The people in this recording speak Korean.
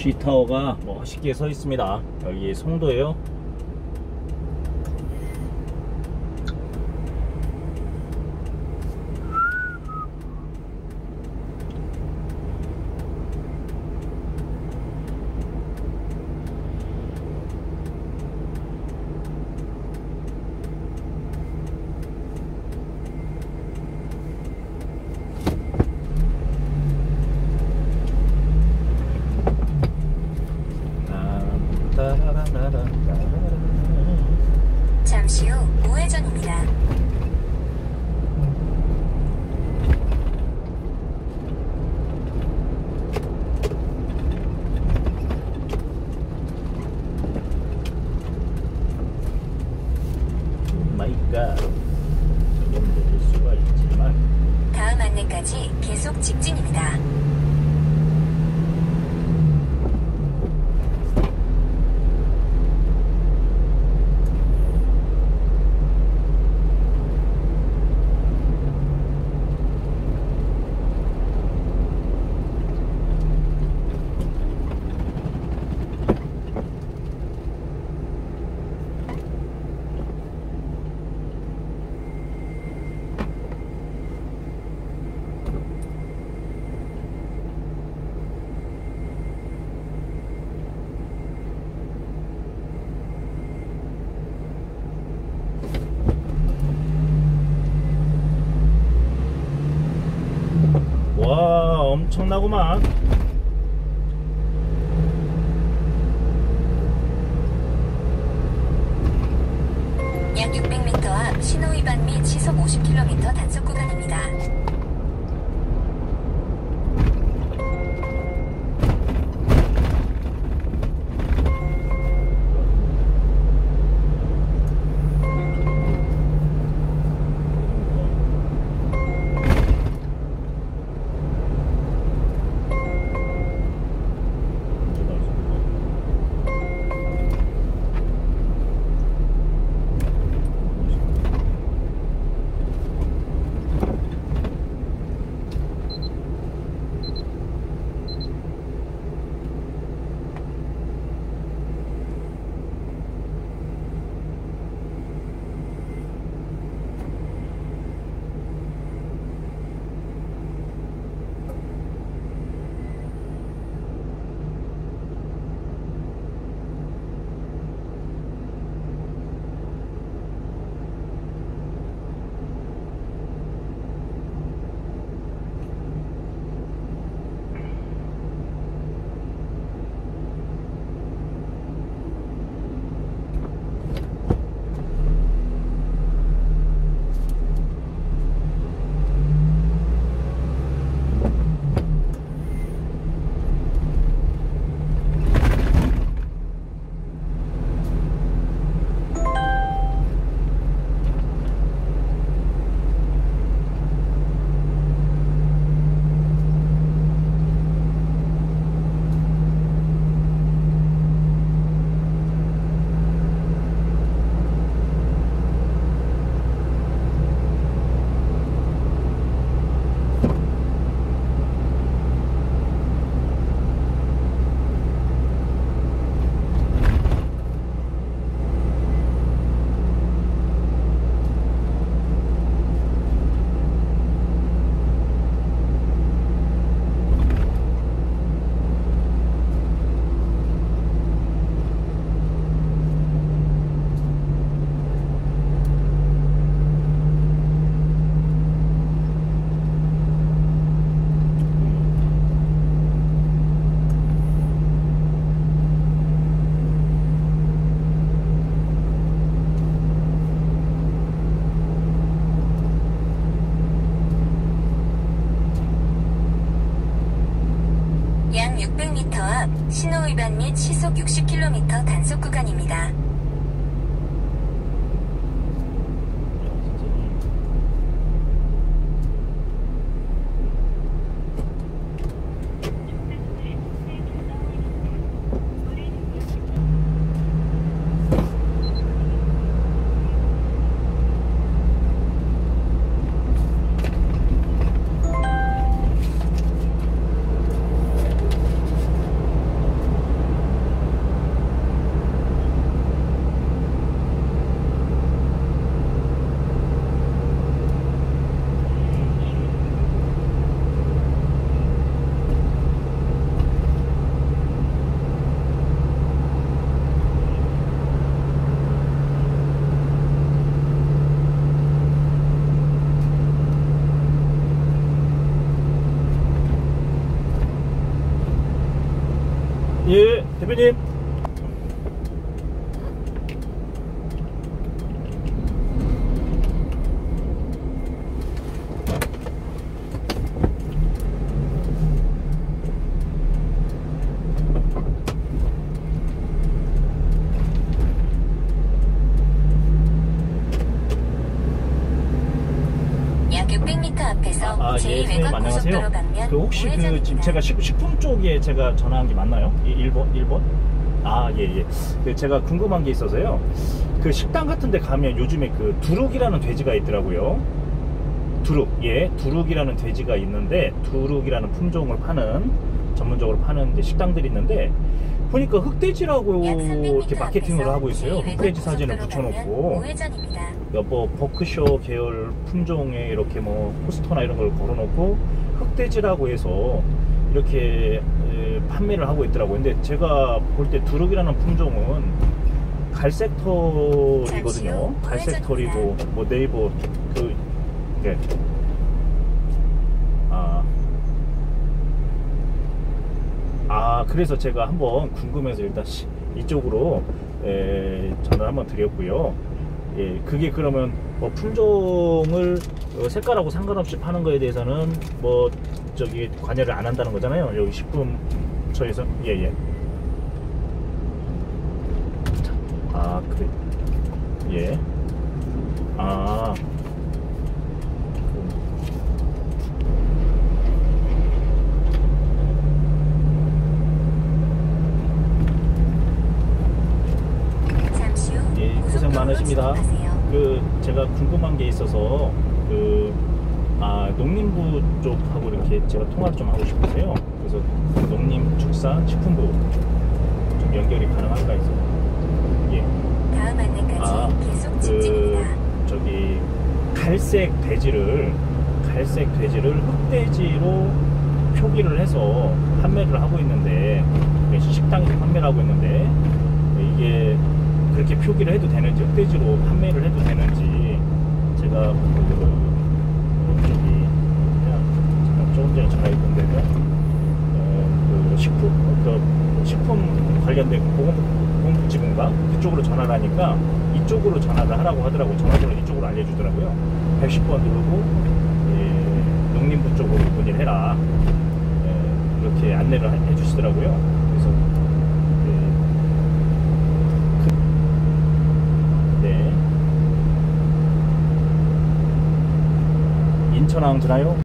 G타워가 멋있게 서 있습니다. 여기 송도예요. 잠시 후 우회전입니다. 마이갓, 조금 느릴 수가 있지만 다음 안내까지 계속 직진입니다. 와, 엄청나구만. 약 600m 앞 신호위반 및 시속 50km 단속 구간입니다. 약 600m 앞 신호위반 및 시속 60km 단속 구간입니다. 예, 대표님. 약 600m 앞에서 예, 선생님 제2외곽 안녕하세요. 고속도로 방면 그 혹시 그 지금 우회전입니다. 제가 식품 쪽에 제가 전화한 게 맞나요? 1번? 아, 예. 그 제가 궁금한 게 있어서요. 그 식당 같은 데 가면 요즘에 그 두룩이라는 돼지가 있더라고요. 두룩이라는 돼지가 있는데, 두룩이라는 품종을 파는, 전문적으로 파는 이제 식당들이 있는데, 보니까 흑돼지라고 약 300m 이렇게 마케팅을 하고 있어요. 제2외곽 흑돼지 사진을 고속도로 붙여놓고. 방면 우회전입니다. 뭐 버크셔 계열 품종에 이렇게 뭐 포스터나 이런 걸 걸어놓고 흑돼지라고 해서 이렇게 판매를 하고 있더라고요. 근데 제가 볼 때 두룩이라는 품종은 갈색 털이거든요. 갈색 털이고 뭐 네이버 네. 그래서 제가 한번 궁금해서 일단 이쪽으로 전화를 한번 드렸고요. 예, 그게 그러면 뭐 품종을 색깔하고 상관없이 파는 거에 대해서는 뭐 저기 관여를 안 한다는 거잖아요. 여기 식품처에서. 예. 그래. 예. 잠시 후 예, 고생 고속도로로 많으십니다. 진입하세요. 제가 궁금한 게 있어서 농림부 쪽하고 이렇게 제가 통화를 좀 하고 싶은데요. 그래서 농림축산식품부 좀 연결이 가능한가 해서. 예. 다음 안내까지 계속 직진입니다. 저기 갈색 돼지를 흑돼지로 표기를 해서 판매를 하고 있는데, 식당에서 판매를 하고 있는데, 이게 그렇게 표기를 해도 되는지, 흑돼지로 판매를 해도 되는지, 제가 잠깐 조금 전에 전화했던 데가 식품 관련된 보건복지부인가 그쪽으로 전화를 하니까 이쪽으로 전화를 하라고 하더라고요. 전화번호 이쪽으로 알려주더라고요. 110번 누르고 농림부 쪽으로 문의를 해라, 이렇게 안내를 해주시더라고요. 그래서 인천항 드나요?